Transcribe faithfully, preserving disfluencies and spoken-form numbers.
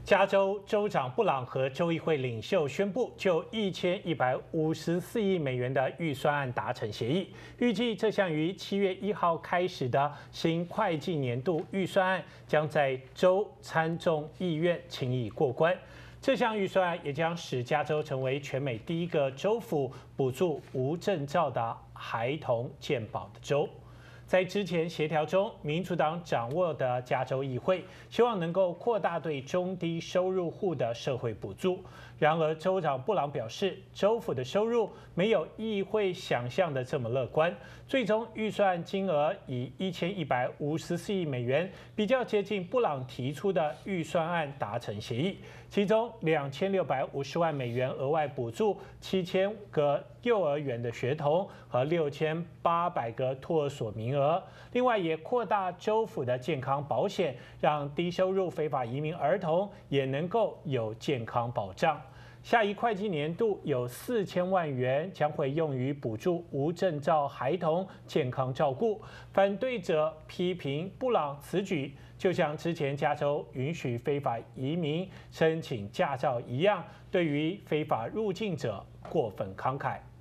加州州长布朗和州议会领袖宣布，就一千一百五十四亿美元的预算案达成协议。预计这项于七月一号开始的新会计年度预算案将在州参众议院轻易过关。这项预算案也将使加州成为全美第一个州府补助无证照的孩童健保的州。在之前协调中，民主党掌握的加州议会希望能够扩大对中低收入户的社会补助。然而，州长布朗表示，州府的收入没有议会想象的这么乐观。最终预算金额以一千一百五十四亿美元，比较接近布朗提出的预算案达成协议。其中两千六百五十万美元额外补助七千个幼儿园的学童和六千八百个托儿所名额。另外，也扩大州府的健康保险，让低收入非法移民儿童也能够有健康保障。下一会计年度有四千万元将会用于补助无证照孩童健康照顾。反对者批评布朗此举就像之前加州允许非法移民申请驾照一样，对于非法入境者过分慷慨。